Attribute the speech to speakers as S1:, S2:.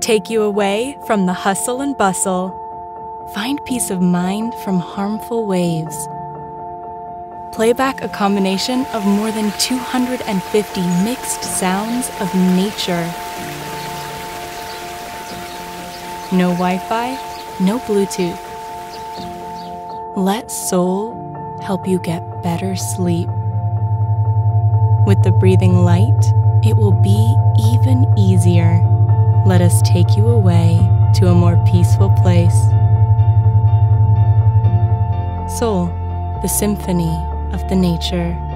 S1: take you away from the hustle and bustle. Find peace of mind from harmful waves. Play back a combination of more than 250 mixed sounds of nature. No Wi-Fi, no Bluetooth. Let soul help you get better sleep. With the breathing light, it will be even easier. Let us take you away to a more peaceful place. Soul, the symphony of the nature.